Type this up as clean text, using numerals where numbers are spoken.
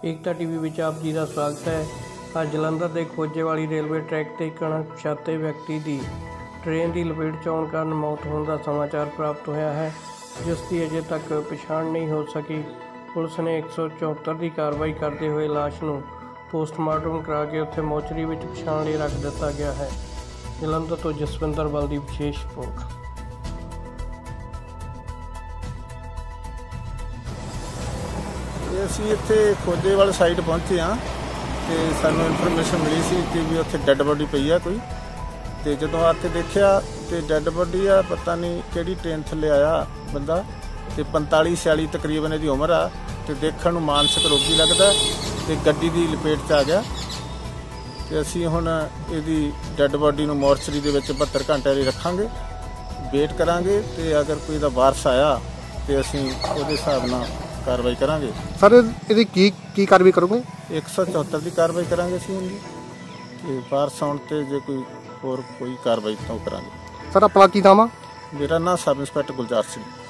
एकता TV विच आप जी का स्वागत है। आज जलंधर के खोजेवाली रेलवे ट्रैक से एक अणपछाते व्यक्ति की ट्रेन की लपेट च आउण कारण मौत होने का समाचार प्राप्त होया है, जिसकी अजे तक पछाण नहीं हो सकी। पुलिस ने 174 की कार्रवाई करते हुए लाश नूं पोस्टमार्टम करा के उत्थे मोचरी विच पछाण लई रख दिता गया है। जलंधर तो जसविंदर बल की विशेष रिपोर्ट। ਅਸੀਂ ਇੱਥੇ ਖੋਜੇਵਾਲ ਸਾਈਡ ਪਹੁੰਚੇ ਹਾਂ ਤੇ ਸਾਨੂੰ ਇਨਫੋਰਮੇਸ਼ਨ ਮਿਲੀ ਸੀ ਕਿ ਵੀ ਉੱਥੇ ਡੈੱਡ ਬੋਡੀ ਪਈ ਆ ਕੋਈ, ਤੇ ਜਦੋਂ ਆ ਕੇ ਦੇਖਿਆ ਤੇ ਡੈੱਡ ਬੋਡੀ ਆ, ਪਤਾ ਨਹੀਂ ਕਿਹੜੀ ਟ੍ਰੇਨ ਥੱਲੇ ਆਇਆ ਬੰਦਾ, ਤੇ 45-46 ਤਕਰੀਬਨ ਇਹਦੀ ਉਮਰ ਆ, ਤੇ ਦੇਖਣ ਨੂੰ ਮਾਨਸਿਕ ਰੋਗੀ ਲੱਗਦਾ ਤੇ ਗੱਡੀ ਦੀ ਲਪੇਟ 'ਚ ਆ ਗਿਆ। ਤੇ ਅਸੀਂ ਹੁਣ ਇਹਦੀ ਡੈੱਡ ਬੋਡੀ ਨੂੰ ਮੋਰਚਰੀ ਦੇ ਵਿੱਚ 72 ਘੰਟੇ ਲਈ ਰੱਖਾਂਗੇ, ਵੇਟ ਕਰਾਂਗੇ, ਤੇ ਅਗਰ ਕੋਈ ਦਾ ਵਾਰਸ ਆਇਆ ਤੇ ਅਸੀਂ ਉਹਦੇ ਹਿਸਾਬ ਨਾਲ कार्रवाई करांगे। सर की कार्रवाई करोगे? 174 की कार्रवाई करांगे ਅਸੀਂ ਤੇ ਵਾਰਸ ਆਉਣ ਤੇ ਜੇ ਕੋਈ ਹੋਰ ਕੋਈ कार्रवाई तो करांगे। सर अपना की नाम है? मेरा नाम सब इंस्पैक्टर गुलजार सिंह।